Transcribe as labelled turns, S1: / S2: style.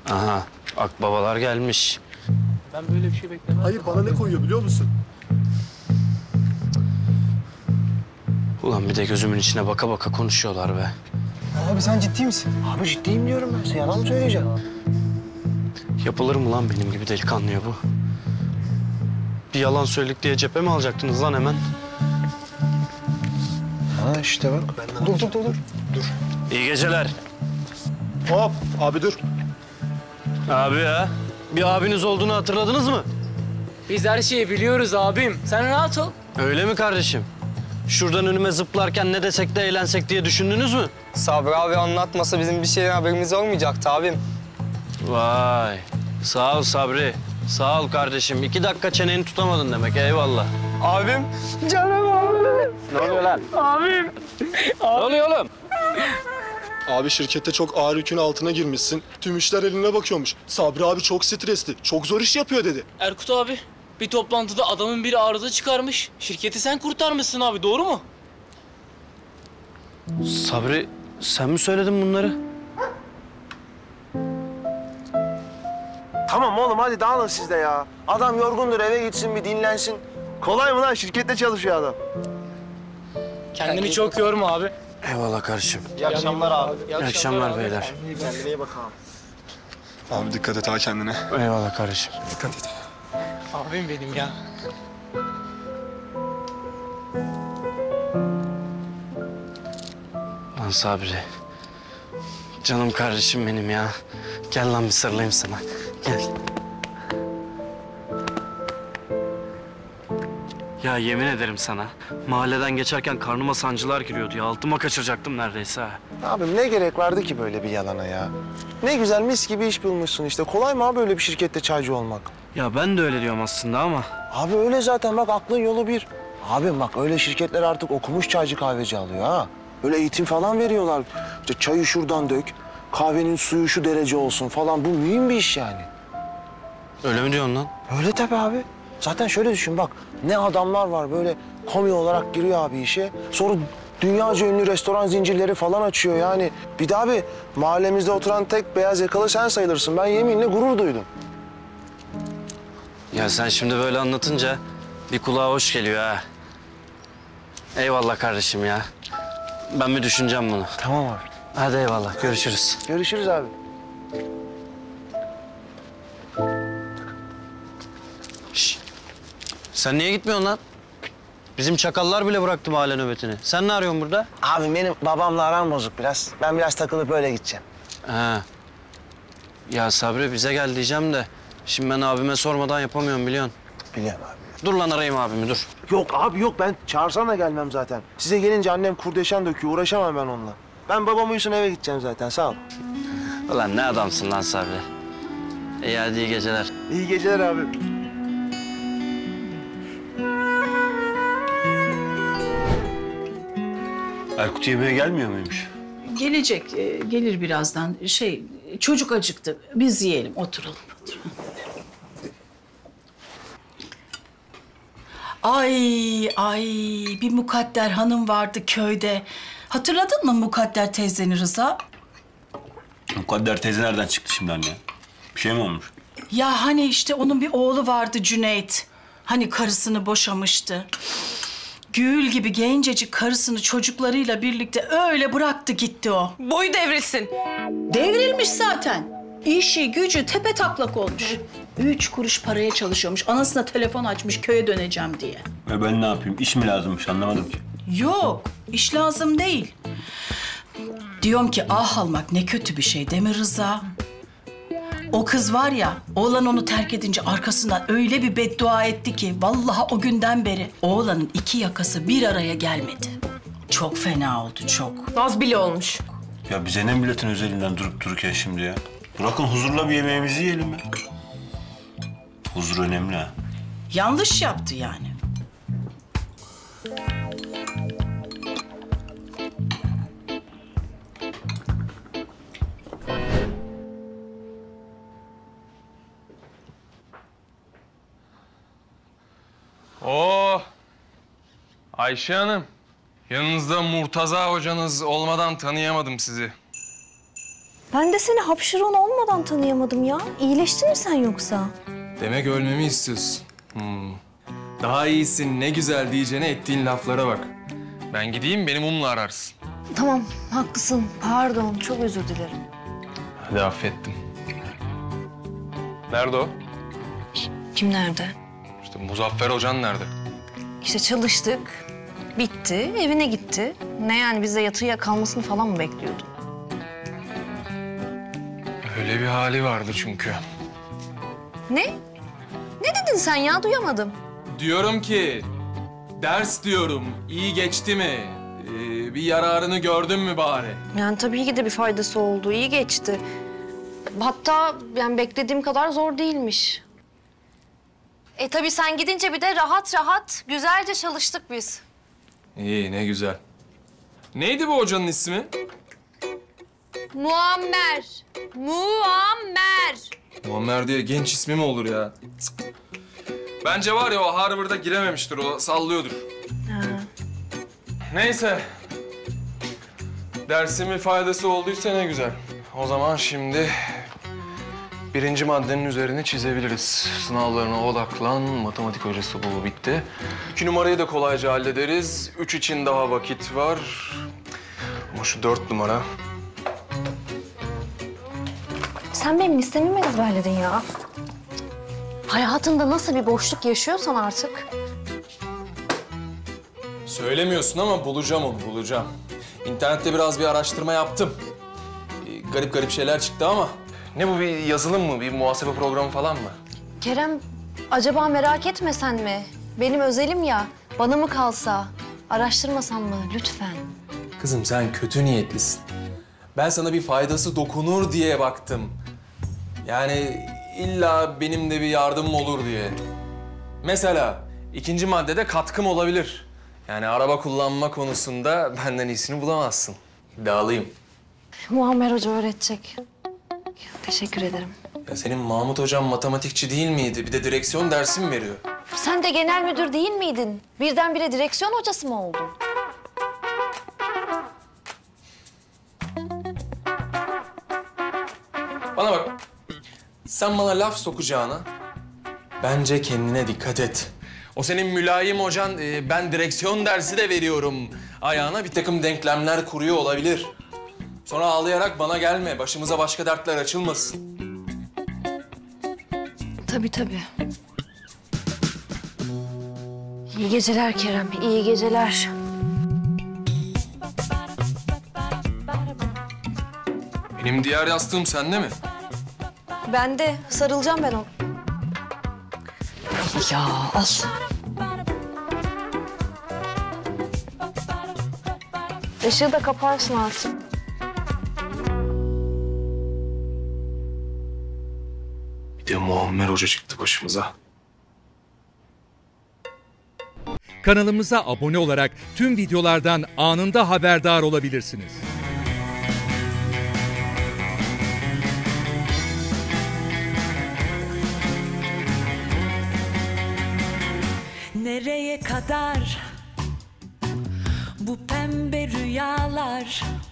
S1: Aha, akbabalar gelmiş.
S2: Ben böyle bir şey beklemem.
S3: Hayır, bana ne koyuyor biliyor musun?
S1: Ulan bir de gözümün içine baka baka konuşuyorlar be.
S4: Abi sen ciddi misin?
S5: Abi ciddiyim diyorum ben. Sen yalan mı söyleyeceksin?
S1: Yapılır mı lan benim gibi delikanlıya bu? Bir yalan söyledik diye cephe mi alacaktınız lan hemen?
S5: Ha işte bak.
S4: Dur.
S1: İyi geceler.
S3: Hop, abi dur.
S1: Abi ya, bir abiniz olduğunu hatırladınız mı?
S2: Biz her şeyi biliyoruz abim. Sen rahat ol.
S1: Öyle mi kardeşim? Şuradan önüme zıplarken ne desek de eğlensek diye düşündünüz mü?
S4: Sabri abi anlatmasa bizim bir şeyden haberimiz olmayacaktı abim.
S1: Vay, sağ ol Sabri. Sağ ol kardeşim. 2 dakika çeneni tutamadın demek, eyvallah.
S4: Abim, canım abim.
S1: Ne oluyor lan?
S2: Abim.
S1: Ne oluyor oğlum?
S3: Abi şirkette çok ağır yükün altına girmişsin. Tüm işler eline bakıyormuş. Sabri abi çok stresli, çok zor iş yapıyor dedi.
S2: Erkut abi, bir toplantıda adamın biri arıza çıkarmış. Şirketi sen kurtarmışsın abi, doğru mu?
S1: Sabri, sen mi söyledin bunları?
S5: Tamam oğlum hadi dağılın siz de ya. Adam yorgundur eve gitsin bir dinlensin. Kolay mı lan? Şirkette çalışıyor adam.
S2: Kendini çok yorma abi.
S1: Eyvallah kardeşim.
S5: İyi akşamlar abi.
S1: İyi akşamlar beyler.
S5: Kendine iyi bak abi.
S3: Abi dikkat et ha kendine.
S1: Eyvallah kardeşim.
S3: Dikkat et.
S2: Abim benim ya.
S1: Lan Sabri. Canım kardeşim benim ya. Gel lan bir sarılayım sana. Gel. Ya yemin ederim sana. Mahalleden geçerken karnıma sancılar giriyordu ya. Altıma kaçıracaktım neredeyse ha.
S5: Abim ne gerek vardı ki böyle bir yalana ya? Ne güzel mis gibi iş bulmuşsun işte. Kolay mı abi böyle bir şirkette çaycı olmak?
S1: Ya ben de öyle diyorum aslında ama.
S5: Abi öyle zaten bak aklın yolu bir. Abim bak öyle şirketler artık okumuş çaycı kahveci alıyor ha. Böyle eğitim falan veriyorlar. İşte çayı şuradan dök, kahvenin suyu şu derece olsun falan. Bu mühim bir iş yani.
S1: Öyle mi diyorsun lan?
S5: Öyle tabii abi. Zaten şöyle düşün bak. Ne adamlar var böyle komi olarak giriyor abi işe. Sonra dünyaca ünlü restoran zincirleri falan açıyor yani. Bir de abi mahallemizde oturan tek beyaz yakalı sen sayılırsın. Ben yeminle gurur duydum.
S1: Ya sen şimdi böyle anlatınca bir kulağa hoş geliyor ha. Eyvallah kardeşim ya. Ben bir düşüneceğim bunu.
S5: Tamam abi.
S1: Hadi eyvallah, görüşürüz.
S5: Görüşürüz abi.
S1: Şişt. Sen niye gitmiyorsun lan? Bizim çakallar bile bıraktı mahalle nöbetini. Sen ne arıyorsun burada?
S5: Abi benim babamla aram bozuk biraz. Ben biraz takılıp öyle gideceğim.
S1: Ha. Ya Sabri bize gel diyeceğim de... Şimdi ben abime sormadan yapamıyorum biliyorsun.
S5: Biliyorum abi.
S1: Dur lan arayayım abimi dur.
S5: Yok abi yok ben çağırsam da gelmem zaten. Size gelince annem kurdeşen döküyor uğraşamam ben onunla. Ben babam uyusun eve gideceğim zaten sağ ol.
S1: Ulan ne adamsın lan Sabri. İyi hadi iyi geceler.
S5: İyi geceler abi.
S6: Erkut yemeğe gelmiyor muymuş?
S7: Gelecek, gelir birazdan. Çocuk acıktı. Biz yiyelim, oturalım. Ay, bir Mukadder hanım vardı köyde. Hatırladın mı Mukadder teyzeni Rıza?
S6: Mukadder teyze nereden çıktı şimdi anne? Bir şey mi olmuş?
S7: Ya hani işte onun bir oğlu vardı Cüneyt. Hani karısını boşamıştı. Gül gibi gencecik karısını çocuklarıyla birlikte öyle bıraktı gitti o.
S8: Boyu devrilsin.
S7: Devrilmiş zaten. İşi gücü tepetaklak olmuş. 3 kuruş paraya çalışıyormuş. Anasına telefon açmış köye döneceğim diye.
S6: Ve ben ne yapayım? İş mi lazımmış anlamadım ki.
S7: Yok, iş lazım değil. Diyorum ki ah almak ne kötü bir şey değil mi Rıza? O kız var ya, oğlan onu terk edince arkasından öyle bir beddua etti ki... ...vallahi o günden beri oğlanın 2 yakası bir araya gelmedi. Çok fena oldu, çok.
S8: Az bile olmuş.
S6: Ya bize ne milletin özelinden durup dururken şimdi ya? Bırakın huzurla bir yemeğimizi yiyelim ya. Huzur önemli ha.
S7: Yanlış yaptı yani.
S9: Oo, Ayşe Hanım. Yanınızda Murtaza hocanız olmadan tanıyamadım sizi.
S10: Ben de seni hapşırığın olmadan tanıyamadım ya. İyileştin mi sen yoksa?
S9: Demek ölmemi istiyorsun. Daha iyisin, ne güzel diyeceğine ettiğin laflara bak. Ben gideyim, beni mumla ararsın.
S10: Tamam, haklısın. Pardon, çok özür dilerim.
S9: Hadi affettim. Nerede o?
S10: Kim nerede?
S9: İşte Muzaffer Hocan nerede?
S10: İşte çalıştık, bitti, evine gitti. Ne yani biz de yatıya kalmasını falan mı bekliyordun?
S9: Öyle bir hali vardı çünkü.
S10: Ne? Ne dedin sen ya? Duyamadım.
S9: Diyorum ki, ders diyorum, iyi geçti mi? Bir yararını gördün mü bari?
S10: Yani tabii ki de bir faydası oldu. İyi geçti. Hatta yani beklediğim kadar zor değilmiş. Tabii sen gidince bir de rahat rahat güzelce çalıştık biz.
S9: İyi, ne güzel. Neydi bu hocanın ismi?
S10: Muammer. Muammer.
S9: Muammer diye genç ismi mi olur ya? Cık. Bence var ya o Harvard'a girememiştir, o sallıyordur. Neyse. Dersimin faydası olduysa ne güzel. O zaman şimdi birinci maddenin üzerini çizebiliriz. Sınavlarına odaklan, matematik hocası bu bitti. 2 numarayı da kolayca hallederiz. 3 için daha vakit var. Ama şu 4 numara.
S10: Sen benim listemi mi ezberledin ya? Hayatında nasıl bir boşluk yaşıyorsan artık.
S9: Söylemiyorsun ama bulacağım onu, bulacağım. İnternette biraz bir araştırma yaptım. Garip garip şeyler çıktı ama... Ne bu, bir yazılım mı, bir muhasebe programı falan mı?
S10: Kerem, acaba merak etmesen mi? Benim özelim ya, bana mı kalsa? Araştırmasan mı? Lütfen.
S9: Kızım sen kötü niyetlisin. Ben sana bir faydası dokunur diye baktım. Yani illa benim de bir yardımım olur diye. Mesela 2. maddede katkım olabilir. Yani araba kullanma konusunda benden iyisini bulamazsın. İddialıyım.
S10: Muammer Hoca öğretecek. Teşekkür ederim.
S9: Ya senin Mahmut hocam matematikçi değil miydi? Bir de direksiyon dersi mi veriyor?
S10: Sen de genel müdür değil miydin? Birdenbire direksiyon hocası mı oldun?
S9: Bana bak. Sen bana laf sokacağına bence kendine dikkat et. O senin mülayim hocan ben direksiyon dersi de veriyorum ayağına bir takım denklemler kuruyor olabilir. Sonra ağlayarak bana gelme. Başımıza başka dertler açılmasın.
S10: Tabii tabii. İyi geceler Kerem, iyi geceler.
S9: Benim diğer yastığım sende mi?
S10: Ben de sarılacağım ben ona. Ya al. Işığı da kaparsın artık.
S9: Bir de Muammer Hoca çıktı başımıza.
S11: Kanalımıza abone olarak tüm videolardan anında haberdar olabilirsiniz.
S12: Nereye kadar bu pembe rüyalar?